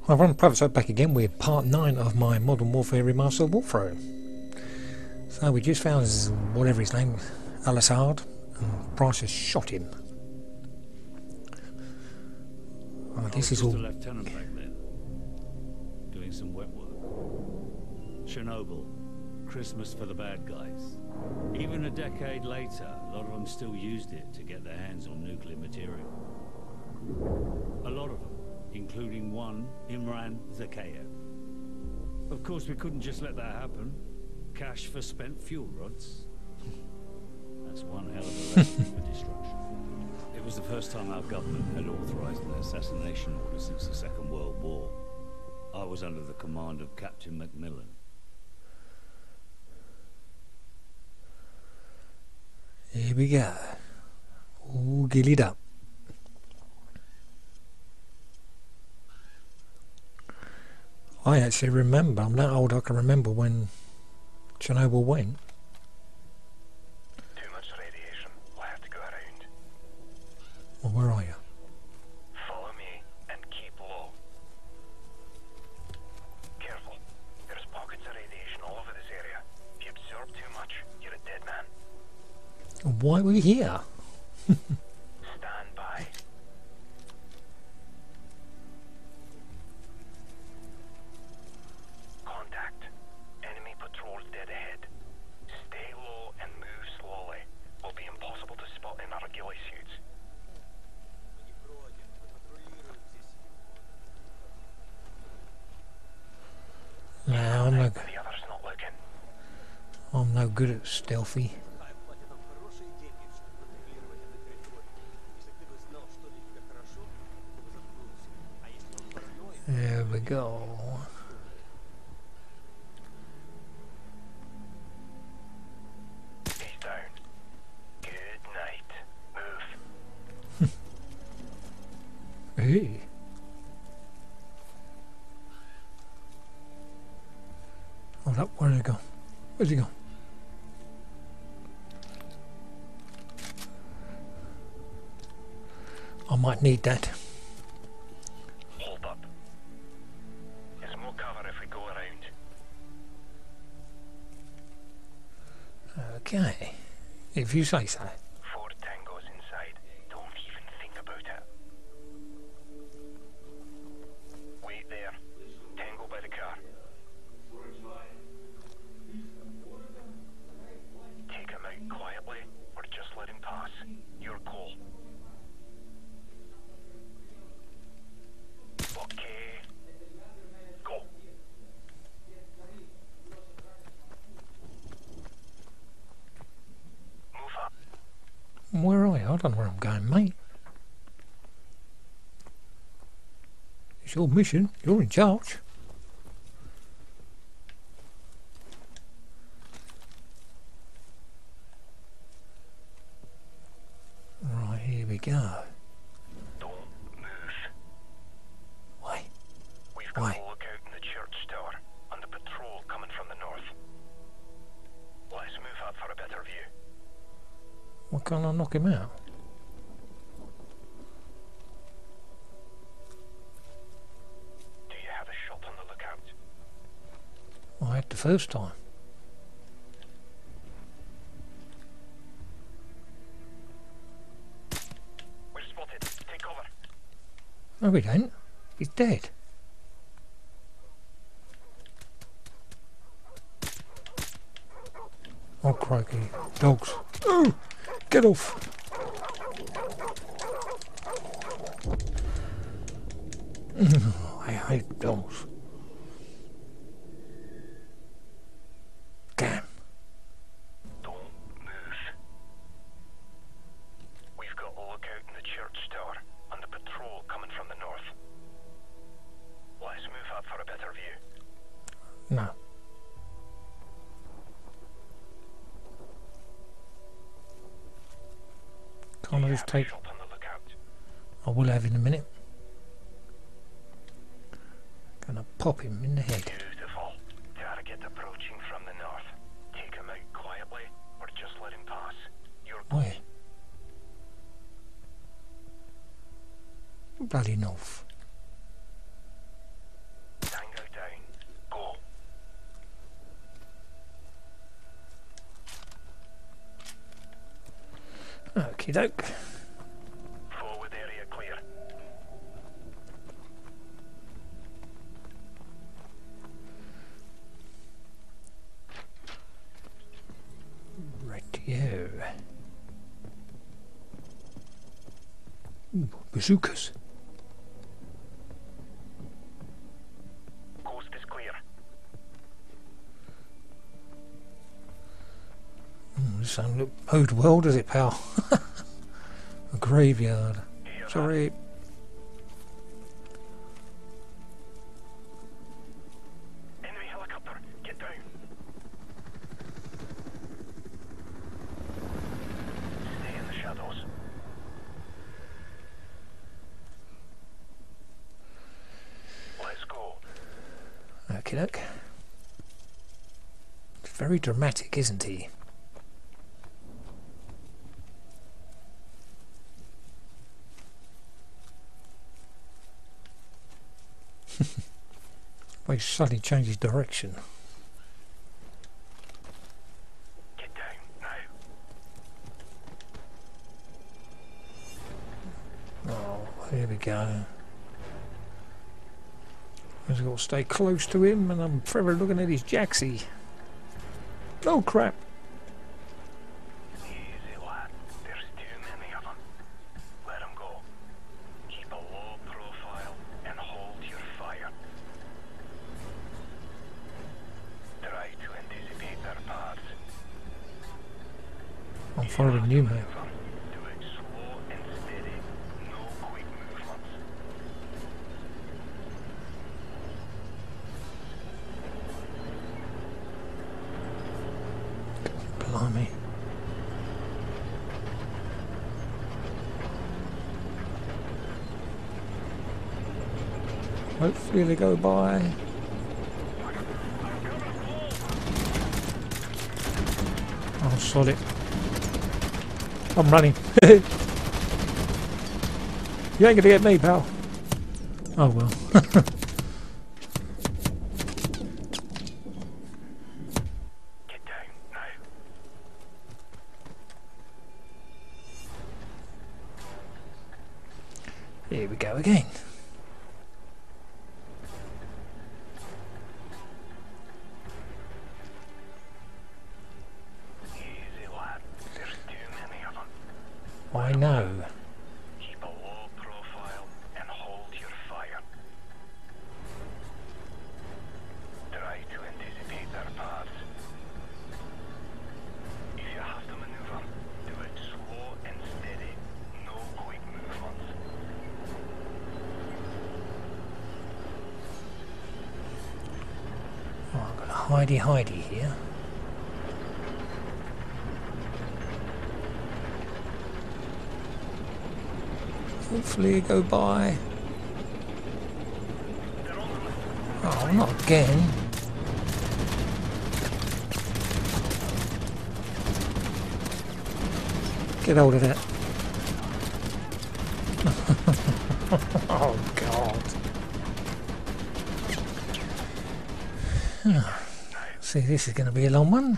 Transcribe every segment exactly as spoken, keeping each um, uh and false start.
Hi everyone, Private So back again with part nine of my Modern Warfare Remastered walkthrough. So we just found this, whatever his name, Al-Assad, and Price has shot him. Oh, this is all... a lieutenant back then, doing some wet work. Chernobyl, Christmas for the bad guys. Even a decade later, a lot of them still used it to get their hands on nuclear material. A lot of them. Including one, Imran Zakhaev. Of course, we couldn't just let that happen. Cash for spent fuel rods. That's one hell of a recipe for destruction. It was the first time our government had authorized an assassination order since the Second World War. I was under the command of Captain Macmillan. Here we go. All ghillied up. I actually remember, I'm that old I can remember when Chernobyl went. Too much radiation, we'll have to go around. Well, where are you? Follow me and keep low. Careful, there's pockets of radiation all over this area. If you absorb too much, you're a dead man. Why are we here? Stand by. No, I'm no, I'm no good at stealthy. There we go. He's down. Good night. Move. Hey. Hold up, where did he go? Where's he go? I might need that. Hold up. There's more cover if we go around. Okay. If you say so. Four tangos inside. Don't even think about it. Wait there. Tango by the car. Take him out quietly, or just let him pass. Your call. Okay. Go. Move up. Where are you? I don't know where I'm going, mate. It's your mission. You're in charge. Right, here we go. Don't move. Why? We've got Why? a lookout in the church tower, on the patrol coming from the north. Let's move up for a better view. Why can't I knock him out? Do you have a shot on the lookout? I had the first time. We're spotted. Take cover. No, we don't. He's dead. Oh, crikey. Dogs. Oh, get off. I hate dogs. Damn. Don't move. We've got a lookout in the church tower, on the patrol coming from the north. Let's move up for a better view. No. Can't I just take... Shot on the lookout. I will have in a minute. Gonna pop him in the head. Beautiful. Target approaching from the north. Take him out quietly, or just let him pass. Your call. Where? Bloody north. Okie doke. Forward area clear. Rightio. Ooh, bazookas. Coast is clear. Mm, this don't look bode well, does it, pal? A graveyard. Hear Sorry. that? Enemy helicopter, get down. Stay in the shadows. Let's go. Okie doke. It's very dramatic, isn't he? Well, he suddenly changes direction. Get down now. Oh, here we go. I've got to stay close to him, and I'm forever looking at his jacksie. Oh crap! Easy, lad. There's too many of them. Let them go. Keep a low profile and hold your fire. Try to anticipate their paths. I'm following you, mate. Do it slow and steady. No quick movements. Blimey. Hopefully they go by. Oh, sod it. I'm running. You ain't gonna get me, pal. Oh well. Get down now. Here we go again. Easy, lad. There's too many of them. I know. Keep a low profile and hold your fire. Try to anticipate their paths. If you have to maneuver, do it slow and steady. No quick movements. Oh, I've got a hidey hidey here. Hopefully go by. Oh, not again. Get hold of that. Oh, God. See, this is going to be a long one.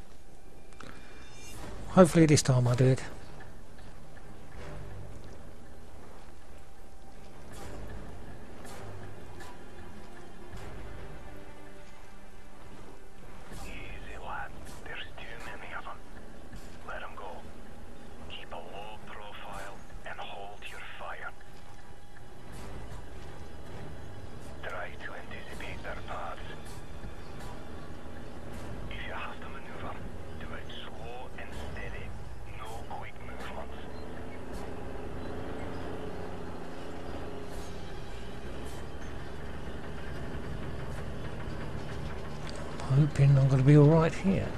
Hopefully this time I do it. Easy, lad. There's too many of them. Let them go. Keep a low profile and hold your fire. Try to anticipate their paths. If you have to maneuver, do it slow and steady. No quick movements. Hoping I'm going to be alright here.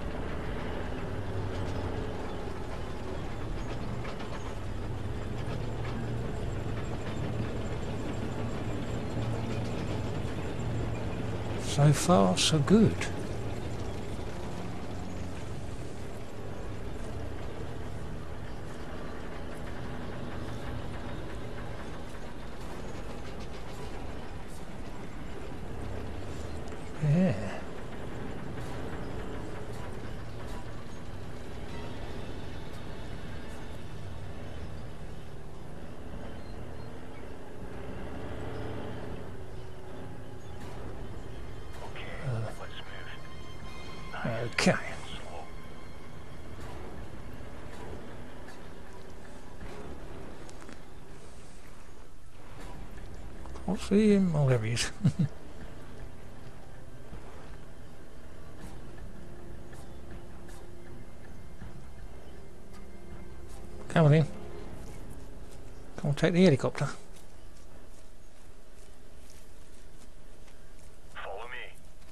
So far, so good. Yeah. Okay. Can't see him. Oh, there he is. Come on in. Come on, take the helicopter. Follow me.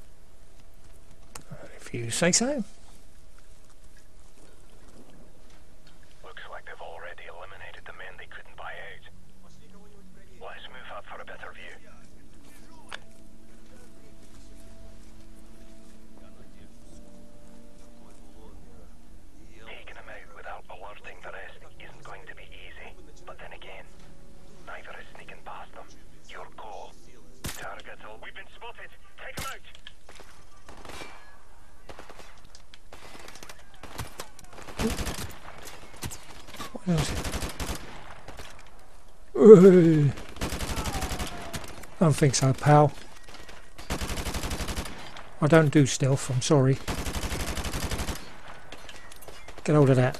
If you say so. Looks like they've already eliminated the men they couldn't buy out. Let's move up for a better view. Taking them out without alerting the rest isn't going to be easy. But then again, neither is sneaking past them. Your call. Target all. We've been spotted. Take them out. What is it? Hey. I don't think so, pal. I don't do stealth, I'm sorry. Get hold of that.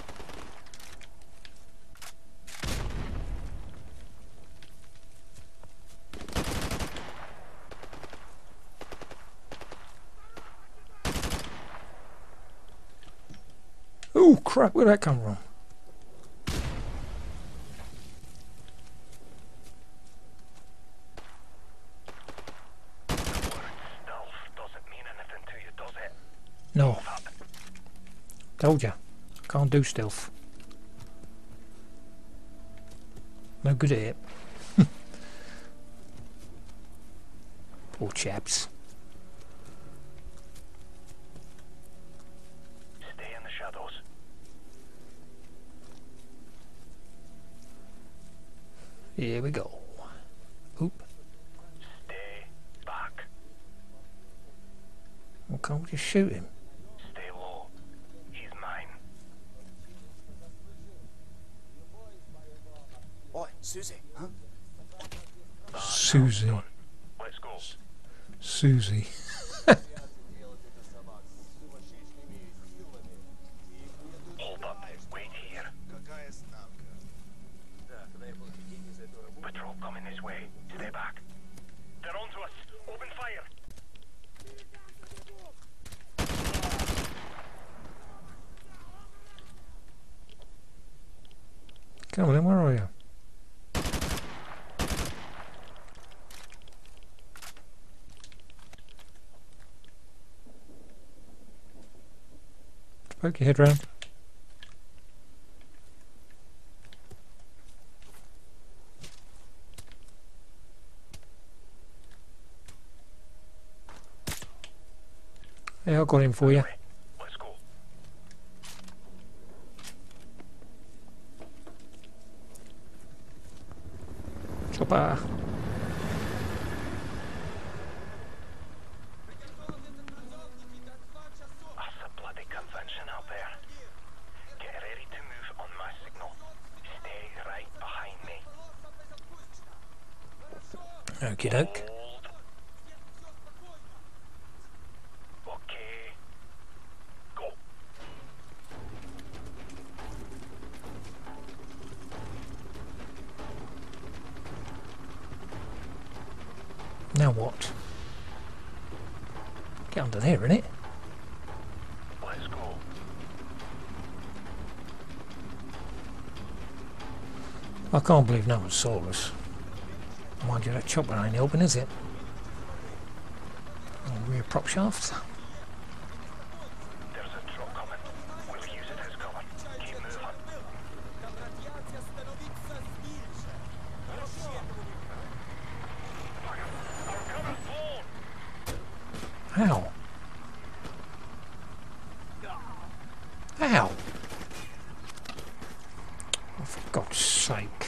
Oh crap, where'd that come from? No. Told ya. Can't do stealth. No good at it. Poor chaps. Stay in the shadows. Here we go. Oop. Stay back. Well, can't we just shoot him? Stay low. He's mine. Oi, Susie, huh? Susie. Let's go. Susie. Hold up. Wait here. Patrol coming this way. Stay back. They're onto us. Open fire. Come on then, where are you? Poke your head round. Yeah, I got him for you. Let's go. Chopper. That's a bloody convention out there. Get ready to move on my signal. Stay right behind me. Okie doke. Hold. Okay. Go. Now what? Get under there, innit? Let's go. I can't believe no one saw us. Mind you, that chopper ain't helping, is it? Oh, rear prop shafts. There's a truck coming. We'll use it as cover. Keep moving. Our cover's blown. How? How? Oh, for God's sake.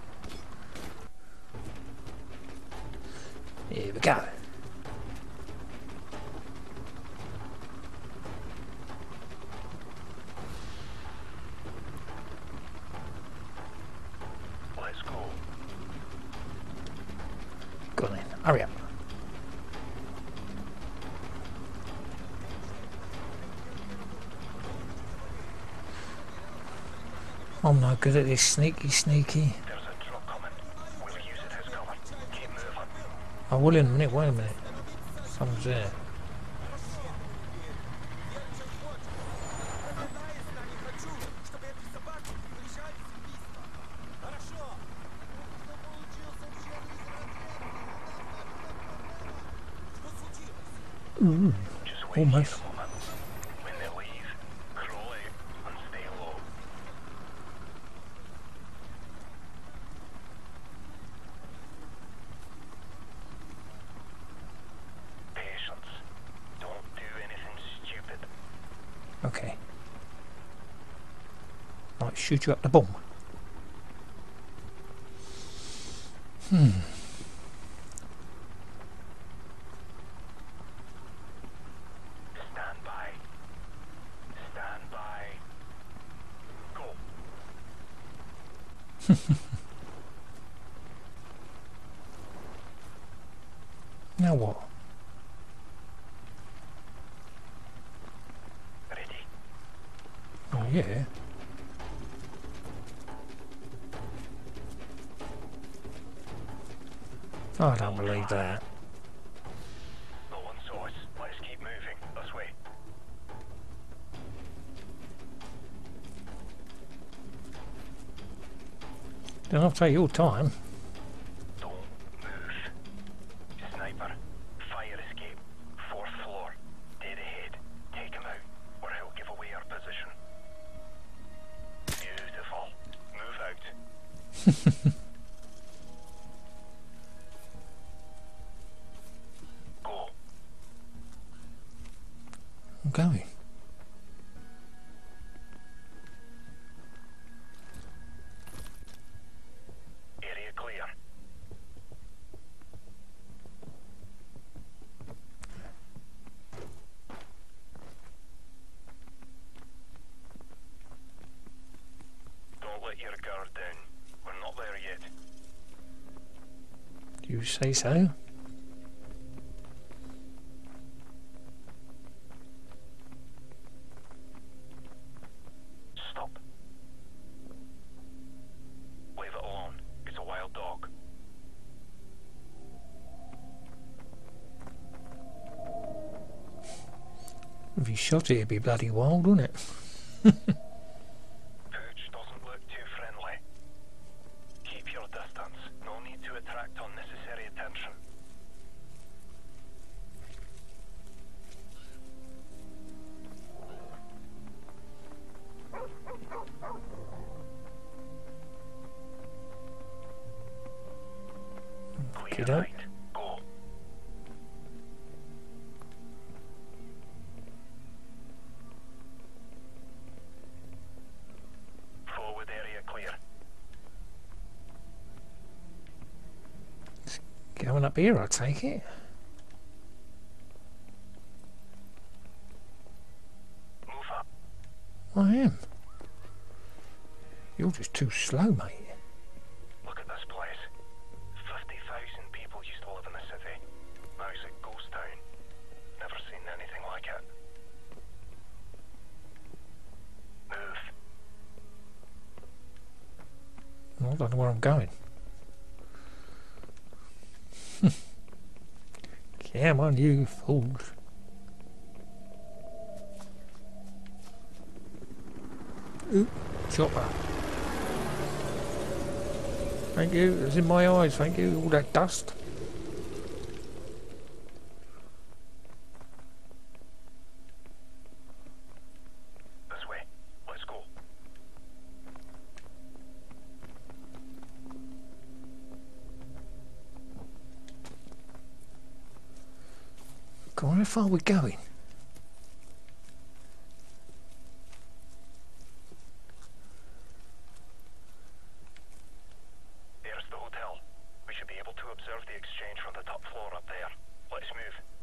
Here we go. Let's go. Go on then, hurry up. I'm no good at this sneaky sneaky. There's a truck coming. We'll use it as cover. Keep moving. I will in a minute, wait a minute. Someone's there. Ooh, Just wait almost. here a moment. When they leave, crawl out and stay low. Patience. Don't do anything stupid. Okay. Might shoot you up the bum. Hmm. Stand by. Stand by. Go. Now what? Ready? Oh yeah. I don't believe that. No one saw us. Let's keep moving. This way. Then I'll take your time. Don't move. Sniper. Fire escape. Fourth floor. Dead ahead. Take him out, or he'll give away our position. Beautiful. Move out. Go. I'm going. Area clear. Don't let your guard down. We're not there yet. Do you say so? Stop. Leave it alone. It's a wild dog. If you shot it, it'd be bloody wild, wouldn't it? Pooch doesn't look too friendly. Keep your distance. No need to attract unnecessary attention. Clear Okey-doke. right. Go. Forward area clear. Going up here, I take it. Move up. I am. You're just too slow, mate. Look at this place. fifty thousand people used to live in the city. Now it's a ghost town. Never seen anything like it. Move. I don't know where I'm going. Come on, you fools. Ooh, chopper. Thank you, it's in my eyes, thank you, all that dust. This way. Let's go. Go on, how far are we going? There's the hotel. We should be able to observe the exchange from the top floor up there. Let's move.